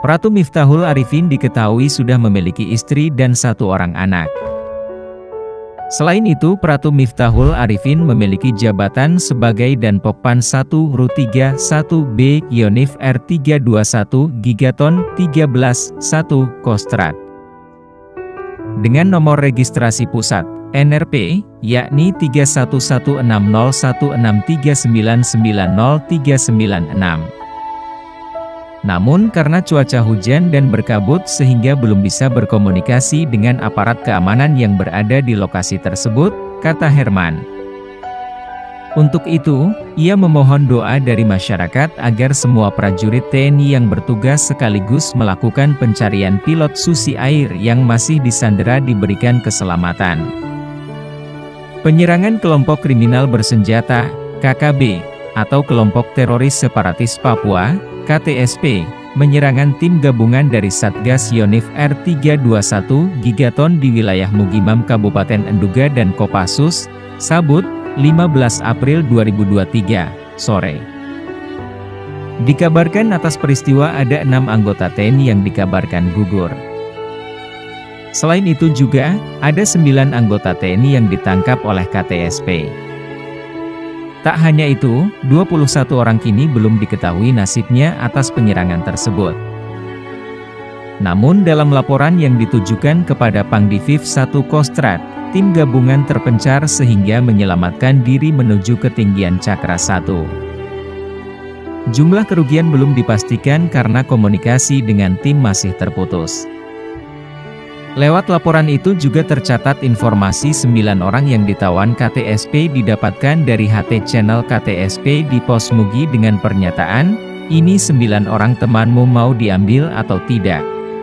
Pratu Miftahul Arifin diketahui sudah memiliki istri dan 1 orang anak. Selain itu, Pratu Miftahul Arifin memiliki jabatan sebagai Danpokpan 1 Ru3 1B Yonif R321 Gigaton 13 1 Kostrad. Dengan nomor registrasi pusat NRP, yakni 31160163990396. Namun karena cuaca hujan dan berkabut sehingga belum bisa berkomunikasi dengan aparat keamanan yang berada di lokasi tersebut, kata Herman. Untuk itu, ia memohon doa dari masyarakat agar semua prajurit TNI yang bertugas sekaligus melakukan pencarian pilot Susi Air yang masih disandera diberikan keselamatan. Penyerangan kelompok kriminal bersenjata, KKB, atau kelompok teroris separatis Papua, KTSP, menyerangan tim gabungan dari Satgas Yonif R321 Gigaton di wilayah Mugimam Kabupaten Enduga dan Kopassus, Sabut, 15 April 2023, sore. Dikabarkan atas peristiwa ada 6 anggota TNI yang dikabarkan gugur. Selain itu juga, ada 9 anggota TNI yang ditangkap oleh KTSP. Tak hanya itu, 21 orang kini belum diketahui nasibnya atas penyerangan tersebut. Namun dalam laporan yang ditujukan kepada Pangdiviv 1 Kostrad, tim gabungan terpencar sehingga menyelamatkan diri menuju ketinggian Cakra 1. Jumlah kerugian belum dipastikan karena komunikasi dengan tim masih terputus. Lewat laporan itu juga tercatat informasi 9 orang yang ditawan KTSP didapatkan dari HT channel KTSP di Pos Mugi dengan pernyataan, "Ini 9 orang temanmu mau diambil atau tidak?"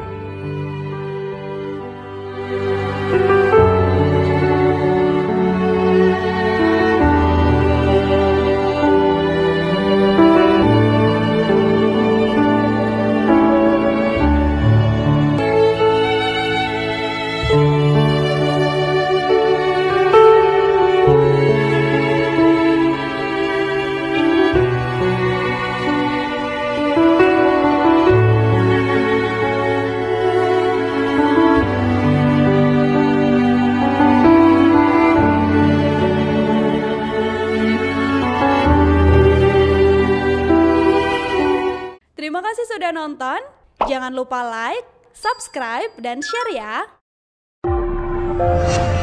Terima kasih sudah nonton, jangan lupa like, subscribe, dan share ya!